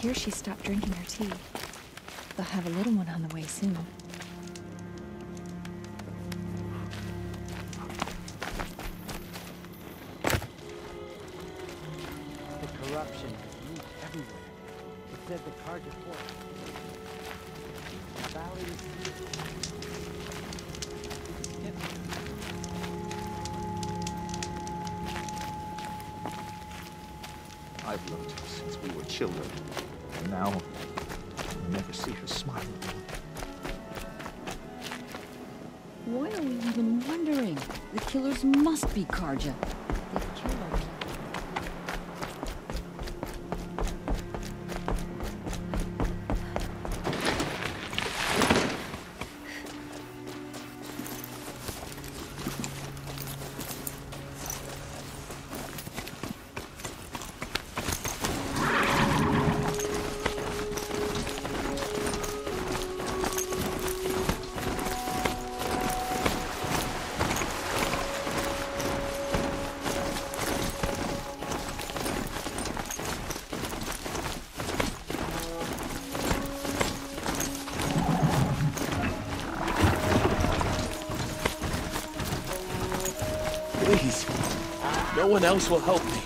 hear she stopped drinking her tea. They'll have a little one on the way soon. The corruption is used everywhere. It said the Carja Fort. The valley is I've loved her since we were children, and now I never see her smile again. Why are we even wondering? The killers must be Carja. They killed our people. Please, no one else will help me.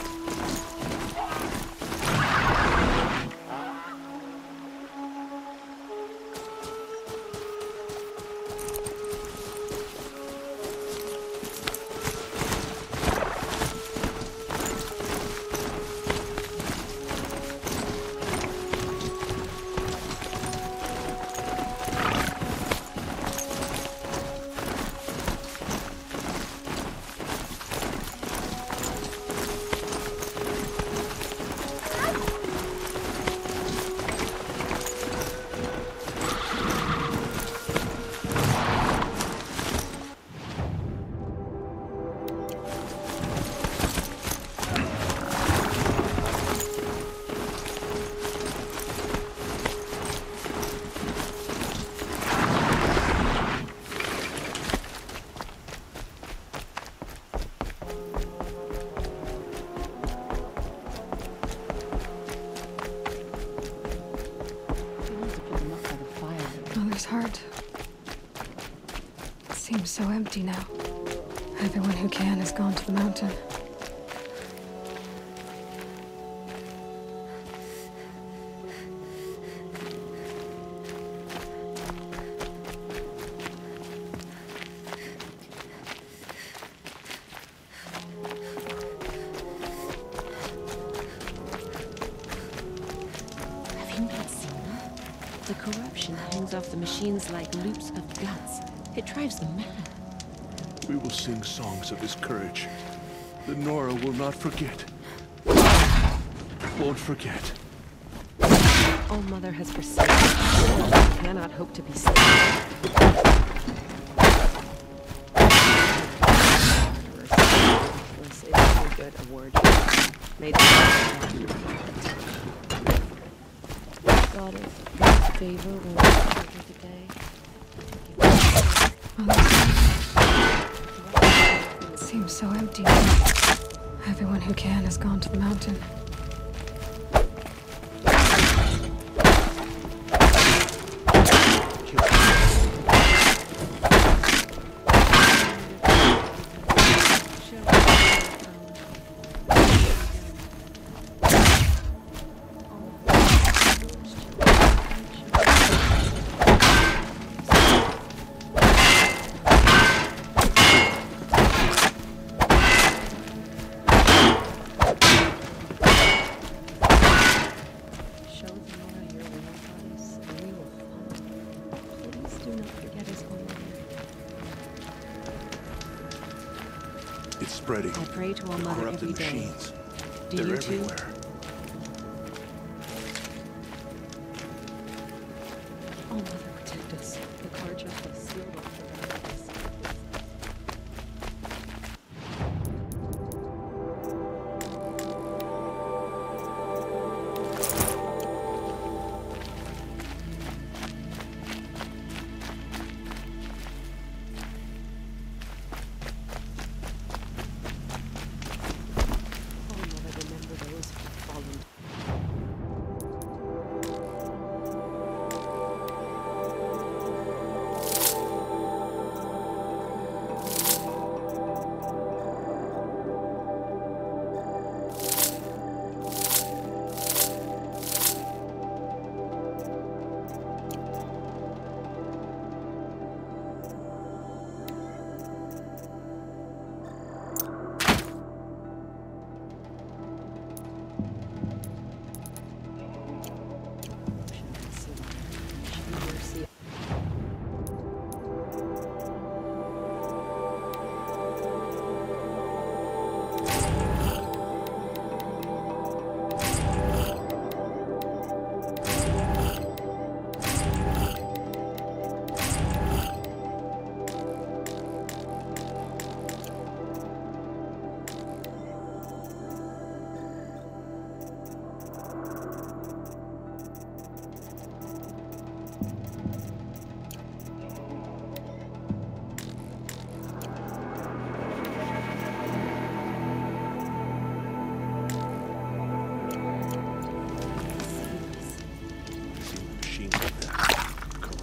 Mother's heart. It seems so empty now. Everyone who can has gone to the mountain. Have you not seen them? The corruption hangs off the machines like loops of guts. It drives them mad. We will sing songs of his courage. The Nora will not forget. Won't forget. All Mother has forsaken. We cannot hope to be saved. Was it so good a word? Made daughter, favor will over the day. It seems so empty now. Everyone who can has gone to the mountain. It's spreading. I pray to our Mother Corrupted every day. machines. Do They're you too? everywhere. Oh, Mother, protect us. The Carja has sealed off the valleys. Oh, Mother, remember those who have fallen.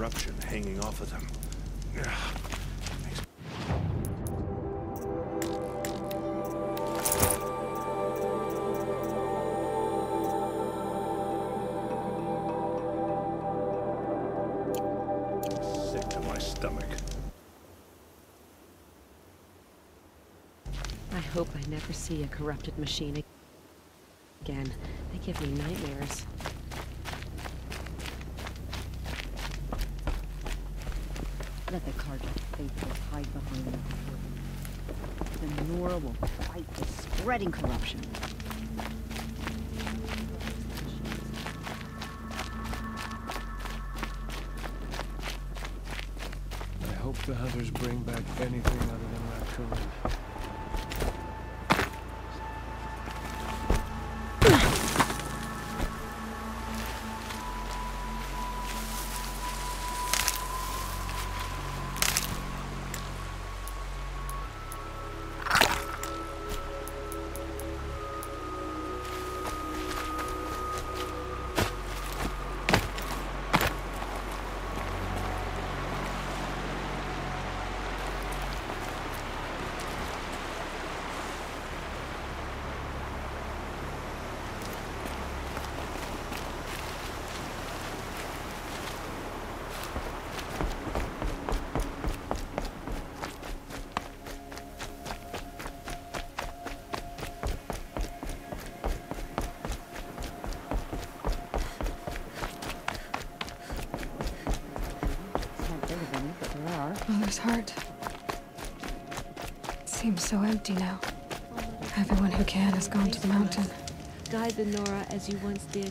corruption hanging off of them. Sick to my stomach. I hope I never see a corrupted machine again. They give me nightmares. Let the Carja faithful hide behind them. The Nora will fight the spreading corruption. I hope the hunters bring back anything other than raccoon. Mother's heart seems so empty now. Everyone who can has gone to the mountain. Guide the Nora as you once did.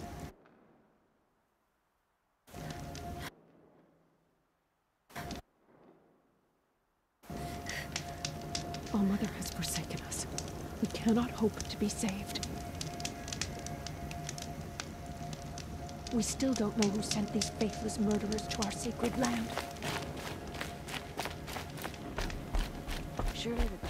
Our mother has forsaken us. We cannot hope to be saved. We still don't know who sent these faithless murderers to our sacred land. Surely the